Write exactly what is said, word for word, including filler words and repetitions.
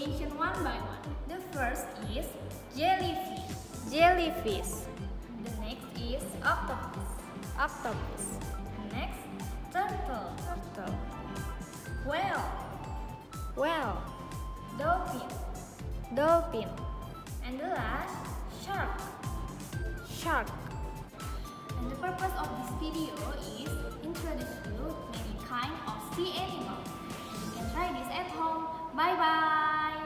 mention one by one. The first is jellyfish. Jellyfish. The next is octopus. Octopus. Next, turtle. Turtle. Whale. Whale. Dolphin. Dolphin. And the last, shark. Shark. And the purpose of this video is introduce you many kind of sea animals. You can try this at home. Bye bye.